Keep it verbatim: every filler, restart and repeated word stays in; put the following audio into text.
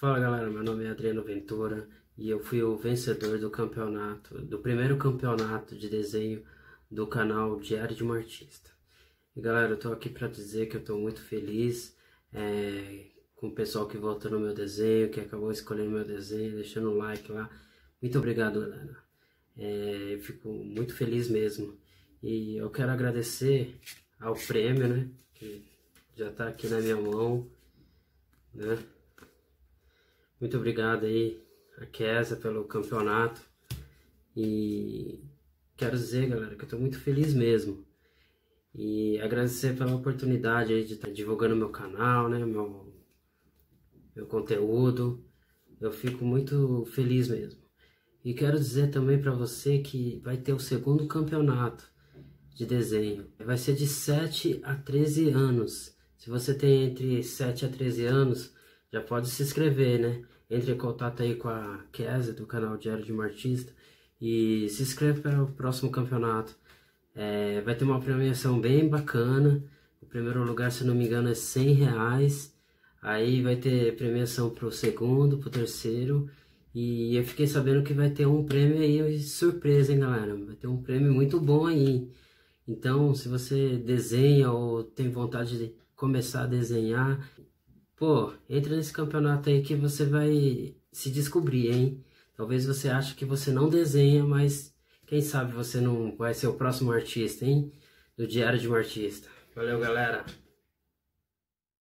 Fala galera, meu nome é Adriano Ventura e eu fui o vencedor do campeonato, do primeiro campeonato de desenho do canal Diário de um Artista. E galera, eu tô aqui pra dizer que eu tô muito feliz é, com o pessoal que votou no meu desenho, que acabou escolhendo meu desenho, deixando o like lá. Muito obrigado galera, é, eu fico muito feliz mesmo. E eu quero agradecer ao prêmio, né, que já tá aqui na minha mão, né. Muito obrigado aí a Kézia pelo campeonato e quero dizer galera que eu tô muito feliz mesmo e agradecer pela oportunidade aí de estar divulgando meu canal, né, meu, meu conteúdo. Eu fico muito feliz mesmo e quero dizer também para você que vai ter o segundo campeonato de desenho, vai ser de sete a treze anos. Se você tem entre sete a treze anos, já pode se inscrever, né? Entre em contato aí com a Kézia do canal Diário de um Artista e se inscreve para o próximo campeonato. É, vai ter uma premiação bem bacana. O primeiro lugar, se não me engano, é cem reais. Aí vai ter premiação para o segundo, para o terceiro. E eu fiquei sabendo que vai ter um prêmio aí, surpresa, hein, galera? Vai ter um prêmio muito bom aí. Então, se você desenha ou tem vontade de começar a desenhar, pô, entra nesse campeonato aí que você vai se descobrir, hein? Talvez você ache que você não desenha, mas quem sabe você não vai ser o próximo artista, hein? Do Diário de um Artista. Valeu, galera!